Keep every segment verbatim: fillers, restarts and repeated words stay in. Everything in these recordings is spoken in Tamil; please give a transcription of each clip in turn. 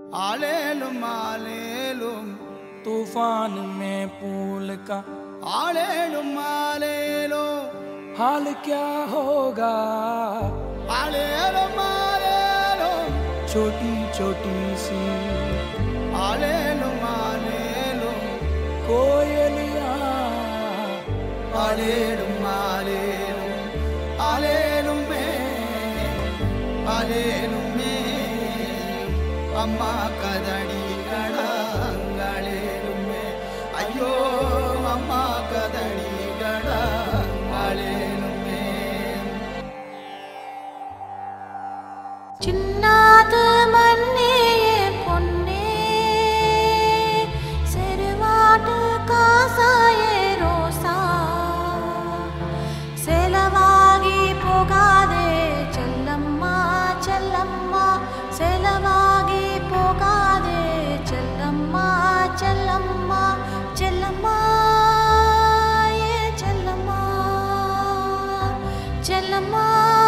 आलेलुम आलेलुम तूफान में फूल का आलेलुम आलेलुम हाल क्या होगा आलेलुम आलेलुम छोटी छोटी सी आलेलुम आलेलुम कोयलियाँ आलेलुम आलेलुम आलेलुम आलेलुम अम्मा कदड़ी गड़ालेलुम अयो अम्मा कदड़ी गड़ालेलुम चिन्नाद मन्ने पुन्ने सेरवाट कासाये रोसा सेलवागी पोगादे चल्लम्मा चल्लम्मा सेलवागी पोगादे चल्लम्मा चल्लम्मा चल्लम्मा ये चल्लम्मा चल्लम्मा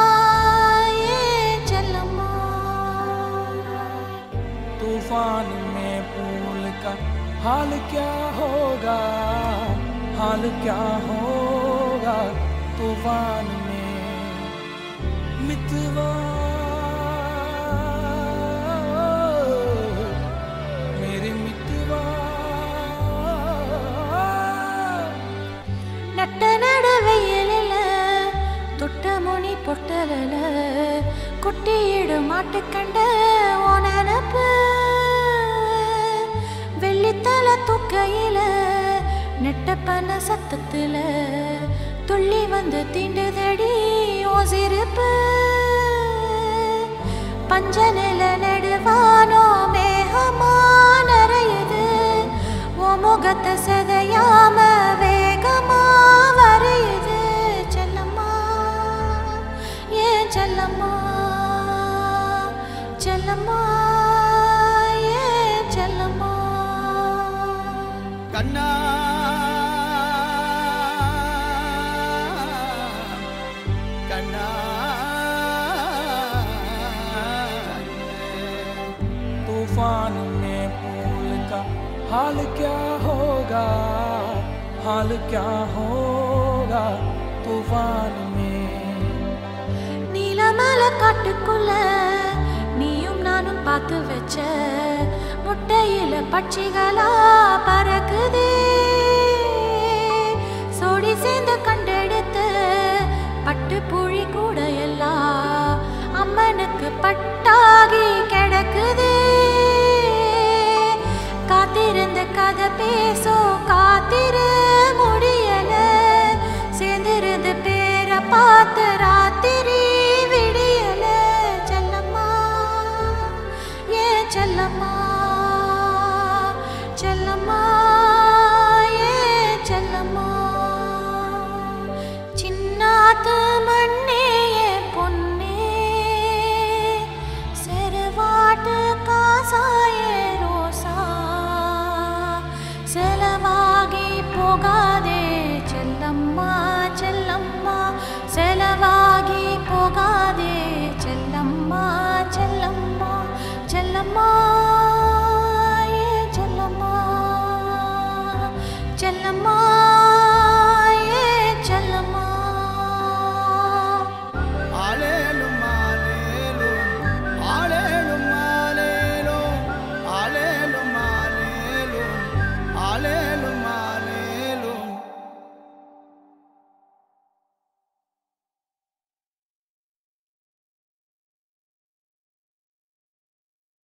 तूफान में फूल का हाल क्या होगा हाल क्या होगा तूफान में मितवा मेरे मितवा नट्ट नडवेयलिल தொட்ட முனி பொட்டலல குட்டியிடு மாட்டு கண்ட ஓனனப்பு வெள்ளித்தல தூக்கையில நெட்டப்பன சத்தத்துல துள்ளி வந்து தீண்டுதடி ஓ சிரிப்பு பஞ்சனில நெடுவானோ மேகமா நரையுது ஓ முகத்தை செதையாம வேகமா வரையுது चल्लम्मा चल्लम्मा ये चल्लम्मा कन्ना कन्ना तूफान में फूल का हाल क्या होगा हाल क्या होगा तूफान में நீலமலை காட்டுக்குள்ள நீயும் நானும் பார்த்து வச்ச முட்டையில பட்சிகளா பறக்குதே சோடி சேர்ந்து கண்டெடுத்து பட்டு புழி கூட எல்லாம் அம்மனுக்கு பட்டாகி கிடக்குதே காத்திருந்து கதை பேசோ காத்திரு முடியல சேர்ந்திருந்து பேரை பார்த்து ராத்திரி चल्लम्मा चल्लम्मा ये चल्लम्मा चिन्नात मन्ने